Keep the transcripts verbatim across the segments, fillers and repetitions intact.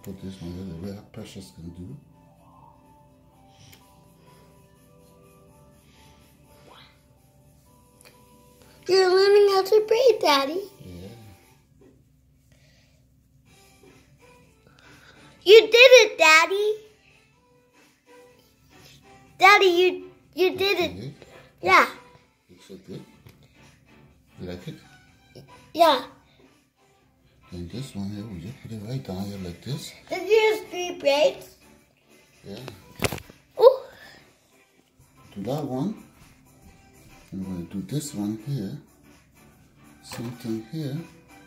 put this one here, the way Precious can do. You're learning how to braid, Daddy. Yeah. You did it, Daddy. Daddy, you you did it. it. Yeah. Looks so good. You like it? Yeah. And this one here, we just put it right down here like this. Did you use three braids? Yeah. Ooh. Do that one. And we're going to do this one here. Same thing here.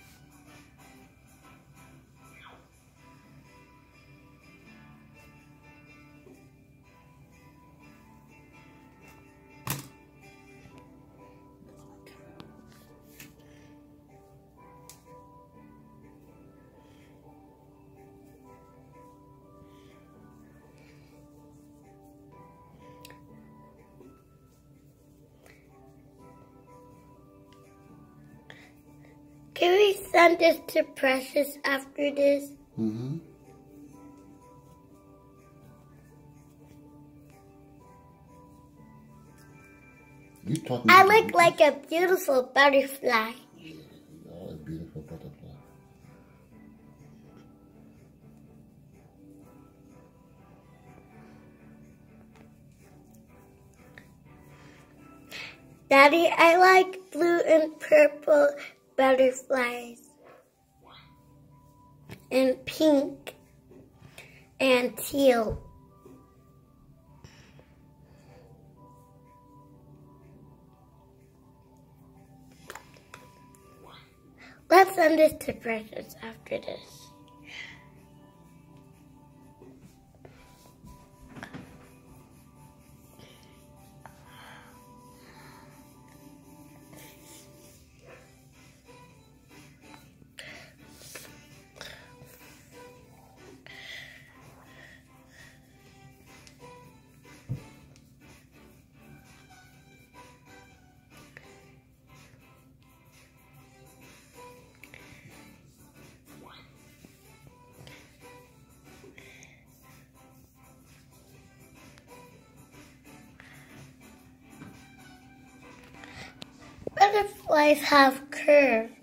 Can we send this to Precious after this? Mm-hmm. You taught me. I look like a beautiful butterfly. Yeah, you are a beautiful butterfly. Daddy, I like blue and purple butterflies. And pink. And teal. Let's send this to Precious after this. Butterflies have curves.